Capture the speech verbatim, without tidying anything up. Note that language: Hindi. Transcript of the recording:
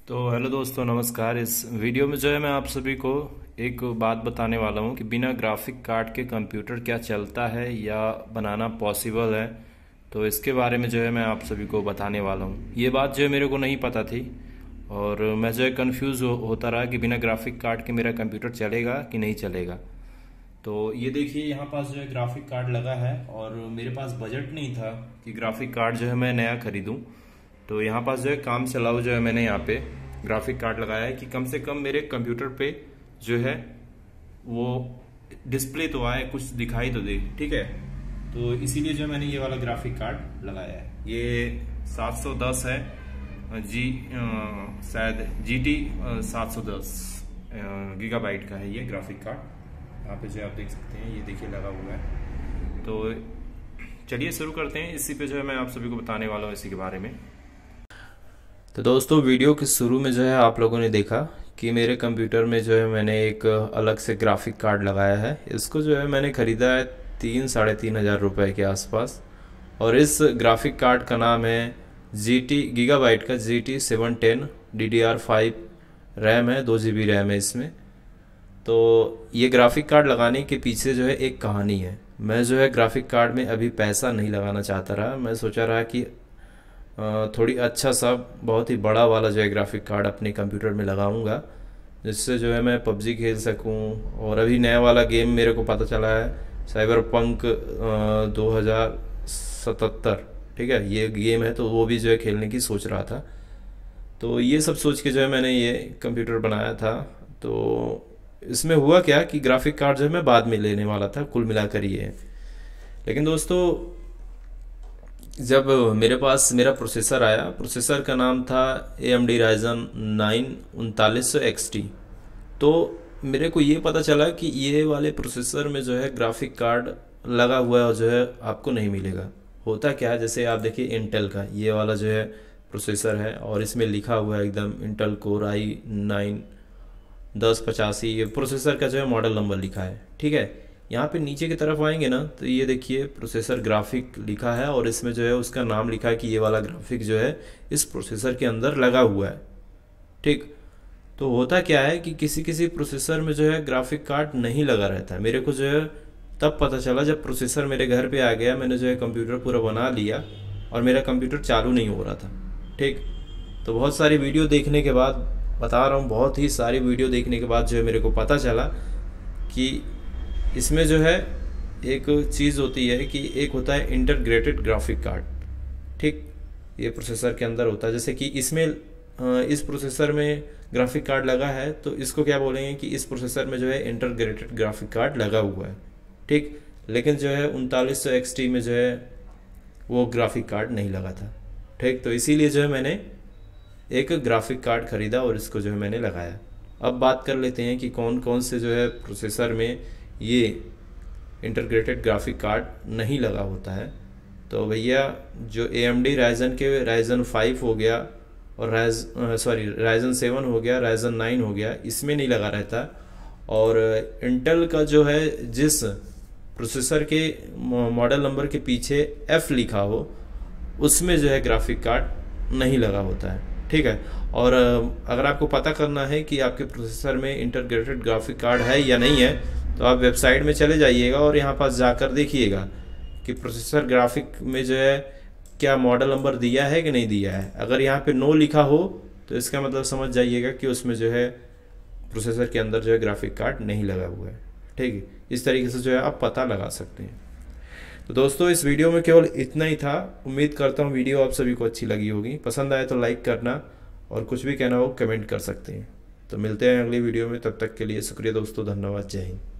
तो हेलो दोस्तों, नमस्कार। इस वीडियो में जो है मैं आप सभी को एक बात बताने वाला हूँ कि बिना ग्राफिक कार्ड के कंप्यूटर क्या चलता है या बनाना पॉसिबल है। तो इसके बारे में जो है मैं आप सभी को बताने वाला हूँ। ये बात जो है मेरे को नहीं पता थी और मैं जो है कंफ्यूज हो, होता रहा कि बिना ग्राफिक कार्ड के मेरा कंप्यूटर चलेगा कि नहीं चलेगा। तो ये देखिए, यहाँ पास जो है ग्राफिक कार्ड लगा है और मेरे पास बजट नहीं था कि ग्राफिक कार्ड जो है मैं नया खरीदूं। तो यहाँ पास जो है काम चलाओ जो है मैंने यहाँ पे ग्राफिक कार्ड लगाया है कि कम से कम मेरे कंप्यूटर पे जो है वो डिस्प्ले तो आए, कुछ दिखाई तो दे, ठीक है। तो इसीलिए जो है मैंने ये वाला ग्राफिक कार्ड लगाया है। ये सात सौ दस है जी, शायद जी टी सात सौ दस गीगाबाइट का है ये ग्राफिक कार्ड। यहाँ पे जो आप देख सकते हैं, ये देखिए लगा हुआ है। तो चलिए शुरू करते हैं। इसी पे जो है मैं आप सभी को बताने वाला हूँ इसी के बारे में। तो दोस्तों, वीडियो के शुरू में जो है आप लोगों ने देखा कि मेरे कंप्यूटर में जो है मैंने एक अलग से ग्राफिक कार्ड लगाया है। इसको जो है मैंने ख़रीदा है तीन साढ़े तीन हज़ार रुपये के आसपास। और इस ग्राफिक कार्ड का नाम है जी टी गीगाबाइट का G T seven ten D D R five RAM है, दो जी बी रैम है इसमें। तो ये ग्राफिक कार्ड लगाने के पीछे जो है एक कहानी है। मैं जो है ग्राफिक कार्ड में अभी पैसा नहीं लगाना चाहता रहा। मैं सोचा रहा कि थोड़ी अच्छा सा बहुत ही बड़ा वाला जो है ग्राफिक कार्ड अपने कंप्यूटर में लगाऊंगा, जिससे जो है मैं पबजी खेल सकूं। और अभी नया वाला गेम मेरे को पता चला है, साइबर पंक दो हज़ार सतहत्तर, ठीक है, ये गेम है। तो वो भी जो है खेलने की सोच रहा था। तो ये सब सोच के जो है मैंने ये कंप्यूटर बनाया था। तो इसमें हुआ क्या कि ग्राफिक कार्ड जो है मैं बाद में लेने वाला था, कुल मिलाकर ये। लेकिन दोस्तों, जब मेरे पास मेरा प्रोसेसर आया, प्रोसेसर का नाम था A M D Ryzen nine उनतालीस सौ एक्स टी। तो मेरे को ये पता चला कि ये वाले प्रोसेसर में जो है ग्राफिक कार्ड लगा हुआ है और जो है आपको नहीं मिलेगा। होता क्या है, जैसे आप देखिए इंटेल का ये वाला जो है प्रोसेसर है और इसमें लिखा हुआ है एकदम इंटेल कोर आई नाइन दस पचासी, ये प्रोसेसर का जो है मॉडल नंबर लिखा है, ठीक है। यहाँ पे नीचे की तरफ आएंगे ना, तो ये देखिए प्रोसेसर ग्राफिक लिखा है और इसमें जो है उसका नाम लिखा है कि ये वाला ग्राफिक जो है इस प्रोसेसर के अंदर लगा हुआ है, ठीक। तो होता क्या है कि किसी किसी प्रोसेसर में जो है ग्राफिक कार्ड नहीं लगा रहता है। मेरे को जो है तब पता चला जब प्रोसेसर मेरे घर पे आ गया। मैंने जो है कंप्यूटर पूरा बना लिया और मेरा कंप्यूटर चालू नहीं हो रहा था, ठीक। तो बहुत सारी वीडियो देखने के बाद, बता रहा हूँ, बहुत ही सारी वीडियो देखने के बाद जो है मेरे को पता चला कि इसमें जो है एक चीज़ होती है कि एक होता है इंटीग्रेटेड ग्राफिक कार्ड, ठीक। ये प्रोसेसर के अंदर होता है। जैसे कि इसमें इस प्रोसेसर में ग्राफिक कार्ड लगा है, तो इसको क्या बोलेंगे कि इस प्रोसेसर में जो है इंटीग्रेटेड ग्राफिक कार्ड लगा हुआ है, ठीक। लेकिन जो है उनतालीस सौ एक्स टी में जो है वो ग्राफिक कार्ड नहीं लगा था, ठीक। तो इसीलिए जो है मैंने एक ग्राफिक कार्ड ख़रीदा और इसको जो है मैंने लगाया। अब बात कर लेते हैं कि कौन कौन से जो है प्रोसेसर में ये इंटीग्रेटेड ग्राफिक कार्ड नहीं लगा होता है। तो भैया, जो ए एम डी राइजन के राइजन फाइव हो गया और राइज सॉरी राइजन सेवन हो गया, राइजन नाइन हो गया, इसमें नहीं लगा रहता। और इंटेल का जो है जिस प्रोसेसर के मॉडल नंबर के पीछे एफ लिखा हो, उसमें जो है ग्राफिक कार्ड नहीं लगा होता है, ठीक है। और अगर आपको पता करना है कि आपके प्रोसेसर में इंटीग्रेटेड ग्राफिक कार्ड है या नहीं है, तो आप वेबसाइट में चले जाइएगा और यहाँ पास जाकर देखिएगा कि प्रोसेसर ग्राफिक में जो है क्या मॉडल नंबर दिया है कि नहीं दिया है। अगर यहाँ पे नो लिखा हो तो इसका मतलब समझ जाइएगा कि उसमें जो है प्रोसेसर के अंदर जो है ग्राफिक कार्ड नहीं लगा हुआ है, ठीक है। इस तरीके से जो है आप पता लगा सकते हैं। तो दोस्तों, इस वीडियो में केवल इतना ही था। उम्मीद करता हूँ वीडियो आप सभी को अच्छी लगी होगी। पसंद आए तो लाइक करना और कुछ भी कहना हो कमेंट कर सकते हैं। तो मिलते हैं अगली वीडियो में, तब तक के लिए शुक्रिया दोस्तों, धन्यवाद, जय हिंद।